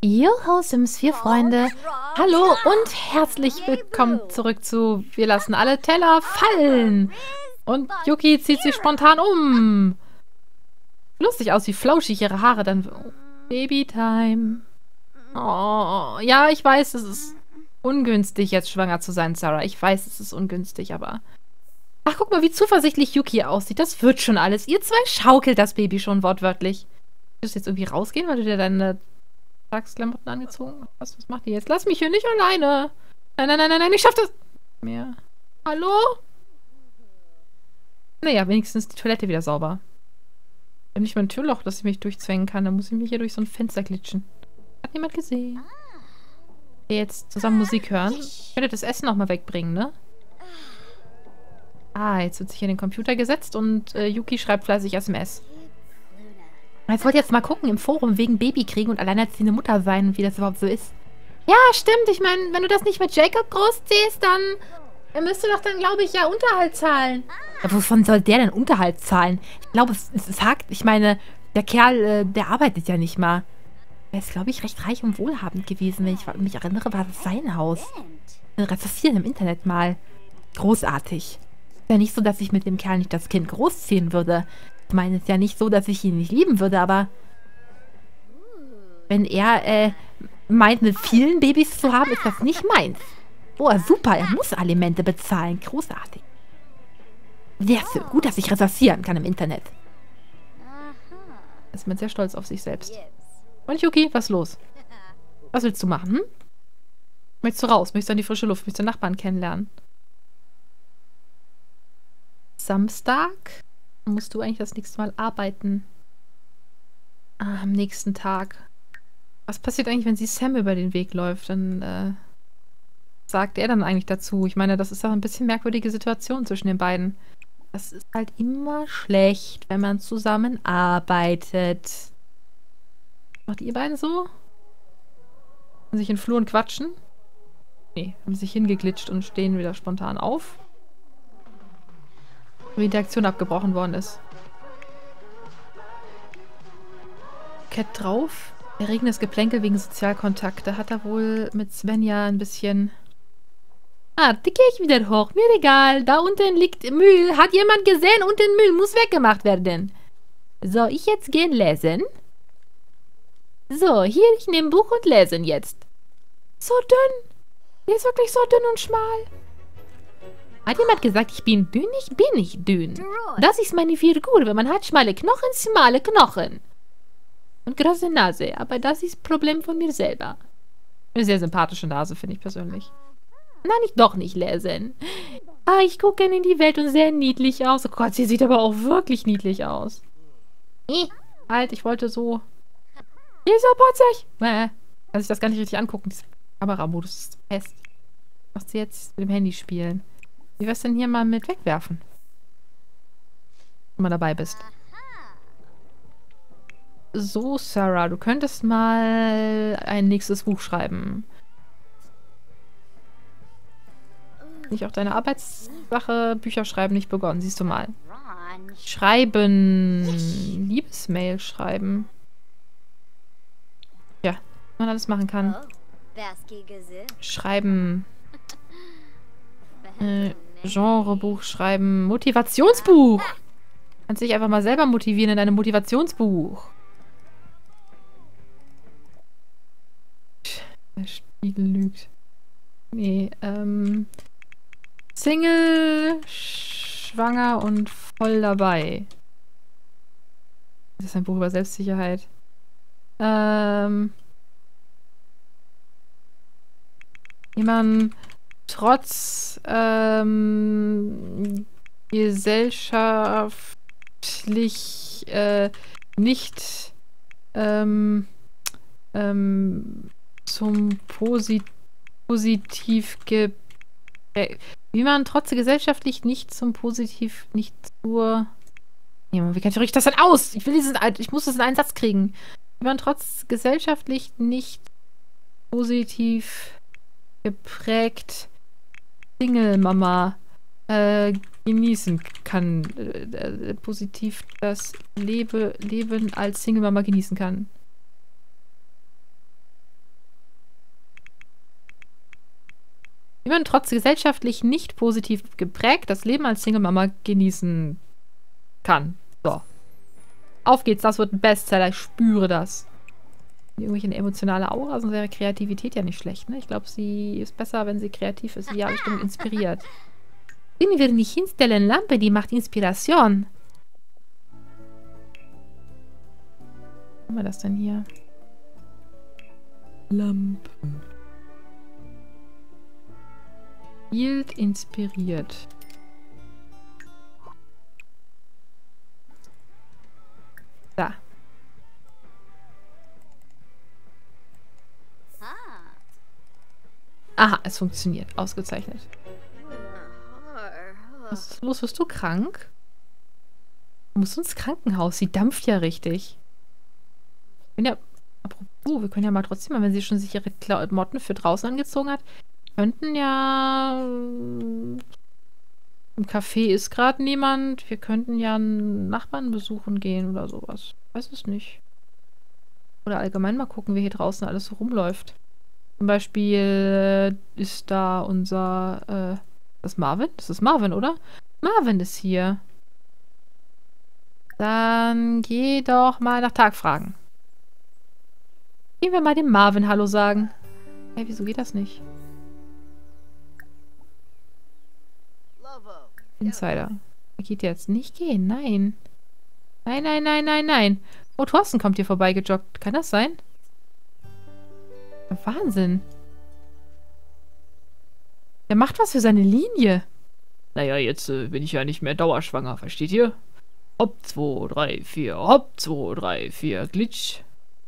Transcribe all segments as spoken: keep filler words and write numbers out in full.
Joho, Sims vier Freunde. Hallo und herzlich willkommen zurück zu Wir lassen alle Teller fallen. Und Yuki zieht sich spontan um. Lustig aus, wie flauschig ihre Haare dann... Oh, Babytime. Oh, ja, ich weiß, es ist ungünstig, jetzt schwanger zu sein, Sarah. Ich weiß, es ist ungünstig, aber... Ach, guck mal, wie zuversichtlich Yuki aussieht. Das wird schon alles. Ihr zwei schaukelt das Baby schon wortwörtlich. Willst du jetzt irgendwie rausgehen, weil du dir deine Tagsklamotten angezogen hast? Was macht die jetzt? Lass mich hier nicht alleine. Nein, nein, nein, nein, nein, ich schaff das mehr. Hallo? Naja, wenigstens ist die Toilette wieder sauber. Ich habe nicht mal ein Türloch, das ich mich durchzwängen kann. Da muss ich mich hier durch so ein Fenster glitschen. Hat niemand gesehen. Wir jetzt zusammen Musik hören. Ich könnte das Essen noch mal wegbringen, ne? Ah, jetzt wird sich hier in den Computer gesetzt und äh, Yuki schreibt fleißig S M S. Ich wollte jetzt mal gucken im Forum wegen Babykriegen und alleinerziehende Mutter sein und wie das überhaupt so ist. Ja, stimmt. Ich meine, wenn du das nicht mit Jacob großziehst, dann er müsste doch dann, glaube ich, ja Unterhalt zahlen. Ja, wovon soll der denn Unterhalt zahlen? Ich glaube, es, es sagt, ich meine, der Kerl, äh, der arbeitet ja nicht mal. Er ist, glaube ich, recht reich und wohlhabend gewesen. Wenn ich mich erinnere, war das sein Haus. Recherchieren im Internet mal. Großartig. Ist ja nicht so, dass ich mit dem Kerl nicht das Kind großziehen würde. Ich meine, es ist ja nicht so, dass ich ihn nicht lieben würde, aber wenn er äh, meint, mit vielen Babys zu haben, ist das nicht meins. Oh, super, er muss Alimente bezahlen. Großartig. Sehr schön. Gut, dass ich recherchieren kann im Internet. Ist man sehr stolz auf sich selbst. Und Yuki, was ist los? Was willst du machen, hm? Möchtest du raus? Möchtest du an die frische Luft? Möchtest du Nachbarn kennenlernen? Samstag? Musst du eigentlich das nächste Mal arbeiten? Ah, am nächsten Tag. Was passiert eigentlich, wenn sie Sam über den Weg läuft? Dann, äh, sagt er dann eigentlich dazu? Ich meine, das ist doch ein bisschen merkwürdige Situation zwischen den beiden. Das ist halt immer schlecht, wenn man zusammenarbeitet. Macht ihr beiden so? Haben sich in Fluren quatschen? Nee, haben sich hingeglitscht und stehen wieder spontan auf. Wie die Interaktion abgebrochen worden ist. Cat drauf. Erregendes Geplänkel wegen Sozialkontakte. Hat er wohl mit Svenja ein bisschen... Ah, die gehe ich wieder hoch. Mir egal. Da unten liegt Müll. Hat jemand gesehen? Und den Müll muss weggemacht werden. Soll ich jetzt gehen lesen? So, hier, ich nehme Buch und lesen jetzt. So dünn. Der ist wirklich so dünn und schmal. Hat jemand gesagt, ich bin dünn? Ich bin nicht dünn. Das ist meine Figur, wenn man hat schmale Knochen, schmale Knochen. Und große Nase. Aber das ist das Problem von mir selber. Eine sehr sympathische Nase, finde ich persönlich. Nein, ich doch nicht lesen. Ah, ich gucke gerne in die Welt und sehr niedlich aus. Oh Gott, sie sieht aber auch wirklich niedlich aus. Eh, halt, ich wollte so... Die ist so putzig. Äh, kann sich das gar nicht richtig angucken. Dieser Kameramodus ist fest. Macht sie jetzt mit dem Handy spielen. Wie wär's denn hier mal mit wegwerfen? Wenn du mal dabei bist. So, Sarah, du könntest mal ein nächstes Buch schreiben. Nicht auch deine Arbeitssache, Bücher schreiben nicht begonnen. Siehst du mal. Schreiben. Liebesmail schreiben. Ja, was man alles machen kann. Schreiben. Äh, Genrebuch schreiben. Motivationsbuch. Kannst dich einfach mal selber motivieren in deinem Motivationsbuch. Der Spiegel lügt. Nee, ähm... Single, schwanger und voll dabei. Das ist ein Buch über Selbstsicherheit. Ähm... Wie man trotz ähm, gesellschaftlich äh, nicht ähm, ähm, zum Posi positiv ge äh, wie man trotz gesellschaftlich nicht zum positiv nicht zur ja, wie kann ich das denn aus? Ich will diesen ich muss das in einen Satz kriegen. Wie man trotz gesellschaftlich nicht positiv geprägt Single-Mama äh, genießen kann. Äh, äh, positiv das Lebe, Leben als Single-Mama genießen kann. Wie man trotz gesellschaftlich nicht positiv geprägt das Leben als Single-Mama genießen kann. So. Auf geht's, das wird ein Bestseller, ich spüre das. Irgendwelche emotionale Aura, sonst wäre Kreativität ja nicht schlecht, ne? Ich glaube, sie ist besser, wenn sie kreativ ist. Sie ja bestimmt inspiriert. Können wir nicht hinstellen, Lampe, die macht Inspiration. Was haben wir das denn hier? Lampe. Bild inspiriert. Da. Aha, es funktioniert. Ausgezeichnet. Was ist los? Wirst du krank? Du musst ins Krankenhaus. Sie dampft ja richtig. Ich bin ja... Apropos, wir können ja mal trotzdem mal, wenn sie schon sich ihre Klamotten für draußen angezogen hat, könnten ja... Im Café ist gerade niemand. Wir könnten ja einen Nachbarn besuchen gehen oder sowas. Ich weiß es nicht. Oder allgemein mal gucken, wie hier draußen alles so rumläuft. Zum Beispiel ist da unser... Äh, das ist Marvin? Das ist Marvin, oder? Marvin ist hier. Dann geh doch mal nach Tag fragen. Gehen wir mal dem Marvin Hallo sagen. Hey, wieso geht das nicht? Insider. Er geht jetzt nicht gehen. Nein. Nein, nein, nein, nein, nein. Oh, Thorsten kommt hier vorbei gejoggt. Kann das sein? Wahnsinn. Er macht was für seine Linie. Naja, jetzt äh, bin ich ja nicht mehr dauerschwanger, versteht ihr? Hopp, zwei, drei, vier, hopp, zwei, drei, vier, glitsch.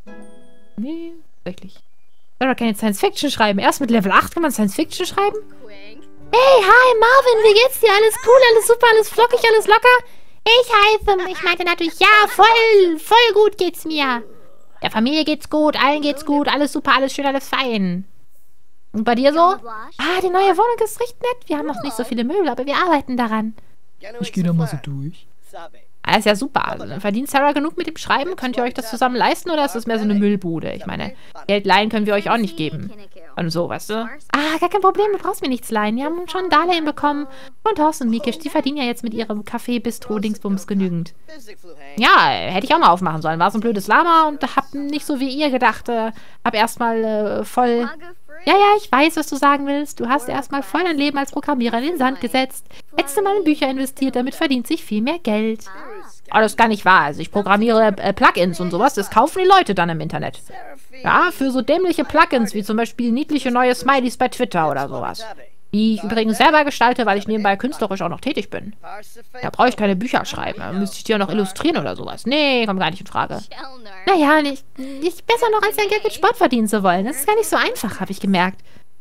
Nee, tatsächlich. Sarah kann jetzt Science Fiction schreiben. Erst mit Level acht kann man Science Fiction schreiben? Hey, hi, Marvin, wie geht's dir? Alles cool, alles super, alles flockig, alles locker? Ich heiße, ich meinte natürlich, ja, voll, voll gut geht's mir. Der Familie geht's gut, allen geht's gut, alles super, alles schön, alles fein. Und bei dir so? Ah, die neue Wohnung ist recht nett. Wir haben noch nicht so viele Möbel, aber wir arbeiten daran. Ich gehe da mal so durch. Ah, ist ja super. Also, dann verdient Sarah genug mit dem Schreiben? Könnt ihr euch das zusammen leisten oder ist das mehr so eine Müllbude? Ich meine, Geld leihen können wir euch auch nicht geben. Und so, weißt du? Ah, gar kein Problem, du brauchst mir nichts leihen. Wir haben schon ein Darlehen bekommen. Und Thorsten und Mikisch, die verdienen ja jetzt mit ihrem Café-Bistro-Dingsbums genügend. Ja, hätte ich auch mal aufmachen sollen. War so ein blödes Lama und hab nicht so wie ihr gedacht. Äh, hab erstmal äh, voll... Ja, ja, ich weiß, was du sagen willst. Du hast erstmal voll dein Leben als Programmierer in den Sand gesetzt. Hättest du mal in Bücher investiert, damit verdient sich viel mehr Geld. Aber das ist gar nicht wahr. Also ich programmiere äh, Plugins und sowas. Das kaufen die Leute dann im Internet. Ja, für so dämliche Plugins, wie zum Beispiel niedliche neue Smileys bei Twitter oder sowas. Die ich übrigens selber gestalte, weil ich nebenbei künstlerisch auch noch tätig bin. Da brauche ich keine Bücher schreiben. Da müsste ich die auch noch illustrieren oder sowas. Nee, kommt gar nicht in Frage. Naja, nicht, nicht besser noch, als sein Geld mit Sport verdienen zu wollen. Das ist gar nicht so einfach, habe ich gemerkt.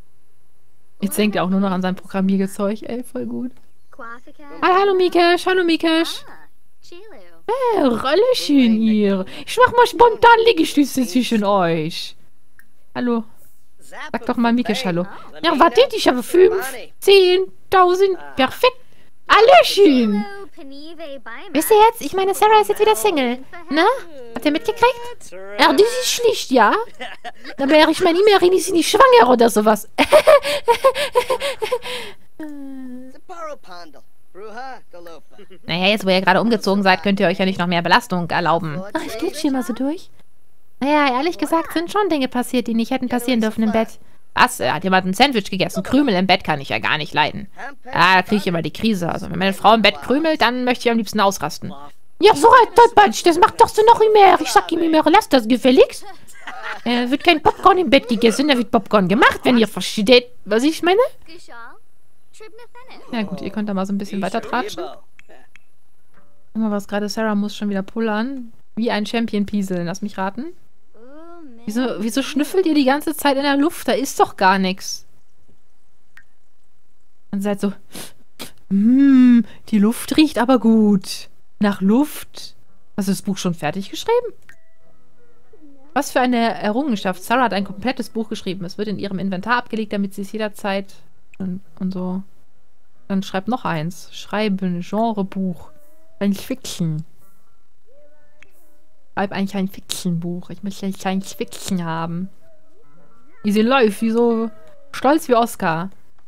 Jetzt denkt er auch nur noch an sein Programmiergezeug. Ey, voll gut. Hallo, hallo Mikisch. Hallo Mikisch. Hey, Röllchen ihr. Ich mach mal spontan Liegestütze zwischen euch. Hallo. Sag doch mal Mikisch Hallo. Ja, wartet, ich habe fünf, zehn, tausend. Perfekt. Hallöchen. Wisst ihr jetzt? Ich meine, Sarah ist jetzt wieder Single. Ne? Habt ihr mitgekriegt? Ja, die ist schlicht, ja? Aber ich meine, immerhin ist sie nicht schwanger oder sowas. Naja, jetzt wo ihr gerade umgezogen seid, könnt ihr euch ja nicht noch mehr Belastung erlauben. Ach, ich glitsch hier mal so durch. Naja, ehrlich gesagt sind schon Dinge passiert, die nicht hätten passieren dürfen im Bett. Was? Hat jemand ein Sandwich gegessen? Krümel im Bett kann ich ja gar nicht leiden. Ja, da kriege ich immer die Krise. Also wenn meine Frau im Bett krümelt, dann möchte ich am liebsten ausrasten. Ja, so ein Tollpatsch, das macht doch so noch immer. Ich sag ihm immer, lasst das gefälligst. Äh, wird kein Popcorn im Bett gegessen, da wird Popcorn gemacht, wenn ihr versteht, was ich meine. Ja gut, ihr könnt da mal so ein bisschen weiter tratschen. Guck mal, was gerade Sarah muss schon wieder pullern. Wie ein Champion pieseln, lass mich raten. Wieso, wieso schnüffelt ihr die ganze Zeit in der Luft? Da ist doch gar nichts. Und seid so, hm, die Luft riecht aber gut. Nach Luft. Hast du das Buch schon fertig geschrieben? Was für eine Errungenschaft. Sarah hat ein komplettes Buch geschrieben. Es wird in ihrem Inventar abgelegt, damit sie es jederzeit und, und so. Dann schreibt noch eins. Schreiben, Genrebuch. Science Fiction. Schreib eigentlich ein Fiction-Buch. Ich möchte Science Fiction haben. Wie sie läuft, wie so stolz wie Oscar.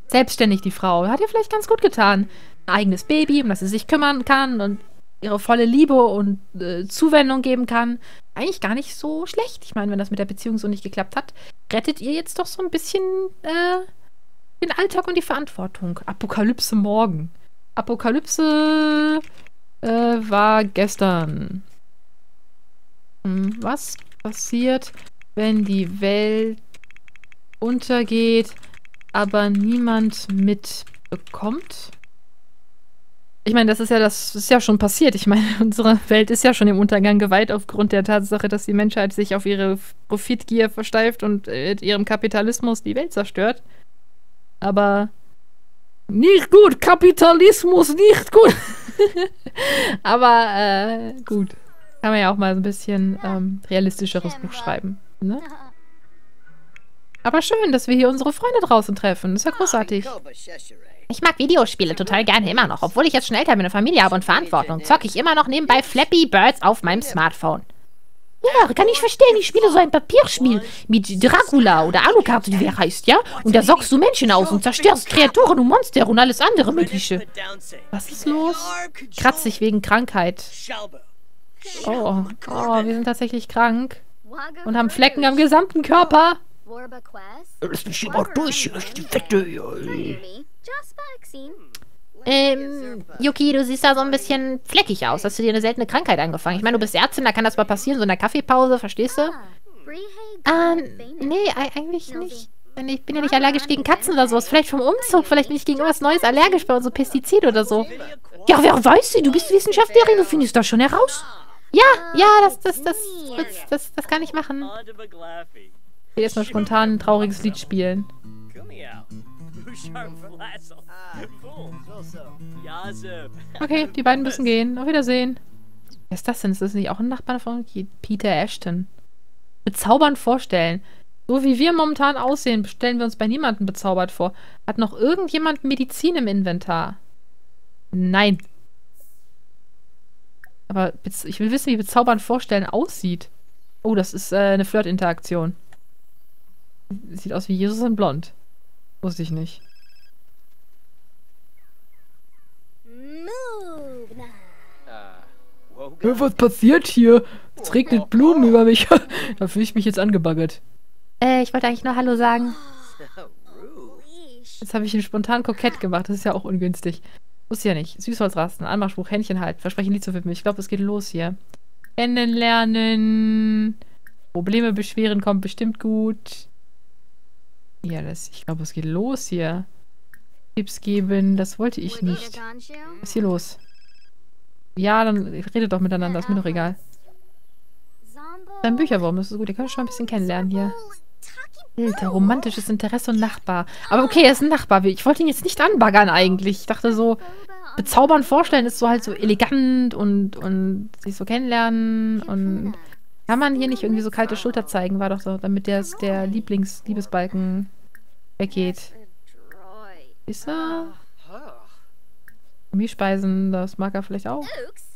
Selbstständig, die Frau. Hat ihr vielleicht ganz gut getan. Ein eigenes Baby, um das sie sich kümmern kann und ihre volle Liebe und äh, Zuwendung geben kann. Eigentlich gar nicht so schlecht. Ich meine, wenn das mit der Beziehung so nicht geklappt hat, rettet ihr jetzt doch so ein bisschen äh, den Alltag und die Verantwortung. Apokalypse morgen. Apokalypse äh, war gestern. Hm, was passiert, wenn die Welt untergeht, aber niemand mitbekommt? Ich meine, das ist ja das ist ja schon passiert. Ich meine, unsere Welt ist ja schon dem Untergang geweiht aufgrund der Tatsache, dass die Menschheit sich auf ihre Profitgier versteift und mit ihrem Kapitalismus die Welt zerstört. Aber nicht gut, Kapitalismus nicht gut. Aber äh, gut. Kann man ja auch mal so ein bisschen ähm, realistischeres Buch schreiben. Ne? Aber schön, dass wir hier unsere Freunde draußen treffen. Das ist ja großartig. Ich mag Videospiele total gerne immer noch. Obwohl ich jetzt schon älter bin, eine Familie habe und Verantwortung, zocke ich immer noch nebenbei Flappy Birds auf meinem Smartphone. Ja, kann ich verstehen. Ich spiele so ein Papierspiel mit Dracula oder Alucard, wie der heißt, ja? Und da sockst du Menschen aus und zerstörst Kreaturen und Monster und alles andere Mögliche. Was ist los? Kratzt sich wegen Krankheit. Oh, oh, wir sind tatsächlich krank. Und haben Flecken am gesamten Körper. Lass mich hier mal durch, die Fette. Ähm, Yuki, du siehst da so ein bisschen fleckig aus. Hast du dir eine seltene Krankheit angefangen? Ich meine, du bist Ärztin, da kann das mal passieren, so in der Kaffeepause, verstehst du? Ähm, nee, eigentlich nicht. Ich bin ja nicht allergisch gegen Katzen oder sowas. Vielleicht vom Umzug, vielleicht bin ich gegen irgendwas Neues allergisch, bei so Pestizid oder so. Ja, wer weiß sie? Du bist Wissenschaftlerin, du findest das schon heraus. Ja, ja, das, das, das, das, das, das kann ich machen. Ich will jetzt mal spontan ein trauriges Lied spielen. Okay, die beiden müssen gehen. Auf Wiedersehen. Wer ist das denn? Ist das nicht auch ein Nachbar von Peter Ashton? Bezaubernd vorstellen. So wie wir momentan aussehen, stellen wir uns bei niemandem bezaubert vor. Hat noch irgendjemand Medizin im Inventar? Nein. Aber ich will wissen, wie bezaubernd vorstellen aussieht. Oh, das ist äh, eine Flirt-Interaktion. Sieht aus wie Jesus in Blond. Wusste ich nicht. Ja, was passiert hier? Es regnet Blumen über mich. Da fühle ich mich jetzt angebaggert. Äh, ich wollte eigentlich nur Hallo sagen. Jetzt habe ich ihn spontan kokett gemacht. Das ist ja auch ungünstig. Wusste ja nicht. Süßholzrasten, Anmachspruch, Händchen halten. Versprechen, Lied zu widmen. Ich glaube, es geht los hier. Kennenlernen. Probleme beschweren kommt bestimmt gut. Ja, das, ich glaube, es geht los hier. Tipps geben, das wollte ich nicht. Was ist hier los? Ja, dann redet doch miteinander, ist mir doch egal. Dein Bücherwurm, das ist gut, ihr könnt schon ein bisschen kennenlernen hier. Alter, romantisches Interesse und Nachbar. Aber okay, er ist ein Nachbar. Ich wollte ihn jetzt nicht anbaggern eigentlich. Ich dachte so, bezaubern vorstellen ist so halt so elegant und, und sich so kennenlernen und kann man hier nicht irgendwie so kalte Schulter zeigen, war doch so, damit der, der Lieblings-Liebesbalken weggeht. Ist er? Chemiespeisen, das mag er vielleicht auch.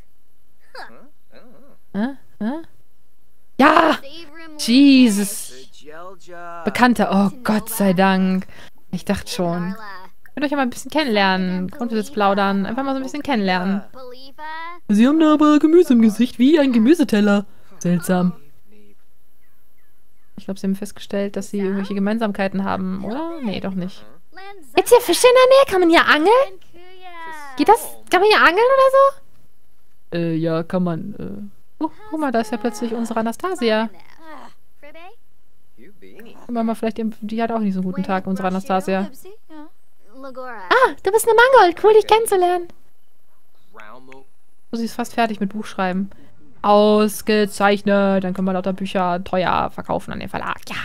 Hä? Hä? Ja! Jesus! Bekannter, oh Gott sei Dank. Ich dachte schon. Könnt euch ja mal ein bisschen kennenlernen. Grundbesitz plaudern. Einfach mal so ein bisschen kennenlernen. Sie haben da aber Gemüse im Gesicht, wie ein Gemüseteller. Seltsam. Ich glaube, sie haben festgestellt, dass sie irgendwelche Gemeinsamkeiten haben, oder? Nee, doch nicht. Gibt's hier Fische in der Nähe? Kann man hier angeln? Geht das? Kann man hier angeln oder so? Äh, ja, kann man. Äh. Oh, guck mal, da ist ja plötzlich unsere Anastasia. Guck mal, vielleicht, die hat auch nicht so einen guten Tag, unsere Anastasia. Ah, du bist eine Mangold. Cool, dich kennenzulernen. So, sie ist fast fertig mit Buchschreiben. Ausgezeichnet. Dann können wir lauter Bücher teuer verkaufen an den Verlag. Ja.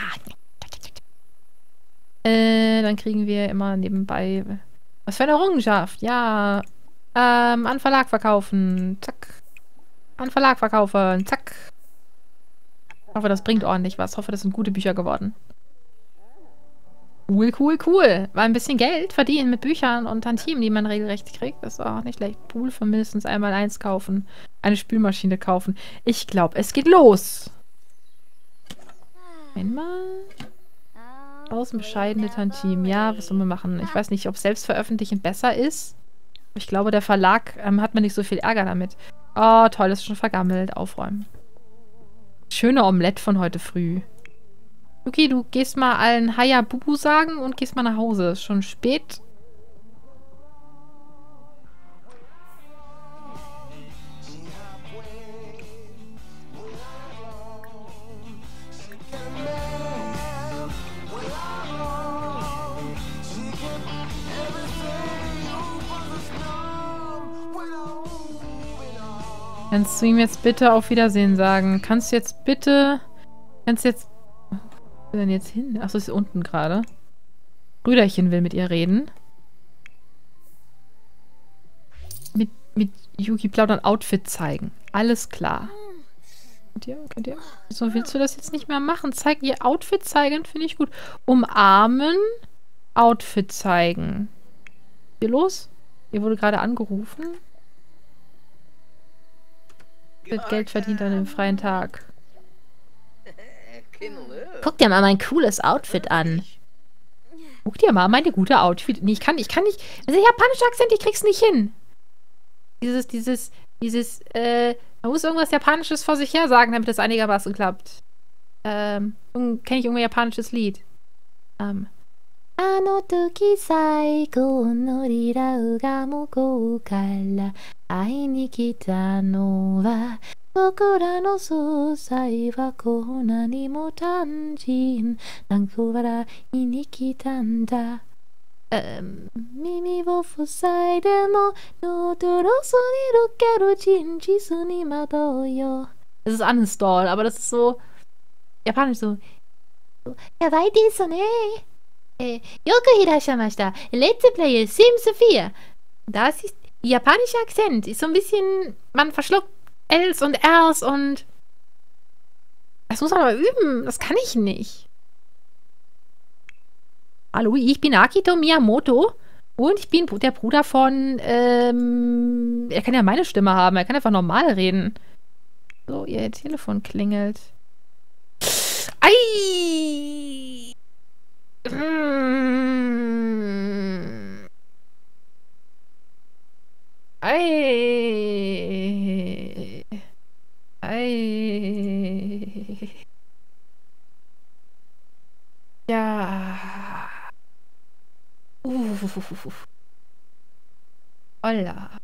Äh, dann kriegen wir immer nebenbei... Was für eine Errungenschaft. Ja. Ähm, an Verlag verkaufen. Zack. An Verlag verkaufen. Zack. Ich hoffe, das bringt ordentlich was. Ich hoffe, das sind gute Bücher geworden. Cool, cool, cool. War ein bisschen Geld verdienen mit Büchern und Tantiemen, die man regelrecht kriegt. Das ist auch nicht schlecht. Pool für mindestens einmal eins kaufen. Eine Spülmaschine kaufen. Ich glaube, es geht los. Einmal. Tausend bescheidene Tantiem. Ja, was soll man machen? Ich weiß nicht, ob Selbstveröffentlichen besser ist. Ich glaube, der Verlag ähm, hat mir nicht so viel Ärger damit. Oh, toll, das ist schon vergammelt. Aufräumen. Schöne Omelette von heute früh. Okay, du gehst mal allen Haya Bubu sagen und gehst mal nach Hause. Ist schon spät. Kannst du ihm jetzt bitte auf Wiedersehen sagen? Kannst du jetzt bitte... Kannst du jetzt... Wo ist er denn jetzt hin? Achso, ist unten gerade. Brüderchen will mit ihr reden. Mit, mit Yuki plaudern, Outfit zeigen. Alles klar. Könnt ihr, könnt ihr... Wieso willst du das jetzt nicht mehr machen? Zeig ihr Outfit zeigen, finde ich gut. Umarmen, Outfit zeigen. Hier los? Ihr wurde gerade angerufen. Wird Geld verdient an dem freien Tag. Guck dir mal mein cooles Outfit an. Guck dir mal meine gute Outfit. Nee, ich kann, ich kann nicht. Das ist ein japanischer Akzent, ich krieg's nicht hin. Dieses, dieses, dieses, äh, man muss irgendwas Japanisches vor sich her sagen, damit das einigermaßen klappt. Ähm, kenne ich irgendein japanisches Lied? Ähm. あの時最高のリラウが向こうから会いに来たのは僕らの総裁はこんなにも単純なんか笑いに来たんだ ähm, 耳を塞いでもノートロスに溶ける真実に惑うよ Das ist Uninstall, aber das ist so japanisch so やばいですね Äh, よくいらっしゃいました。Let's play Sims vier. Das ist japanischer Akzent. Ist so ein bisschen, man verschluckt Ls und Rs und das muss man aber üben. Das kann ich nicht. Hallo, ich bin Akito Miyamoto und ich bin der Bruder von, ähm, er kann ja meine Stimme haben. Er kann einfach normal reden. So, ihr Telefon klingelt. Ei! Ei. Ei. Ja. Uh. Holla.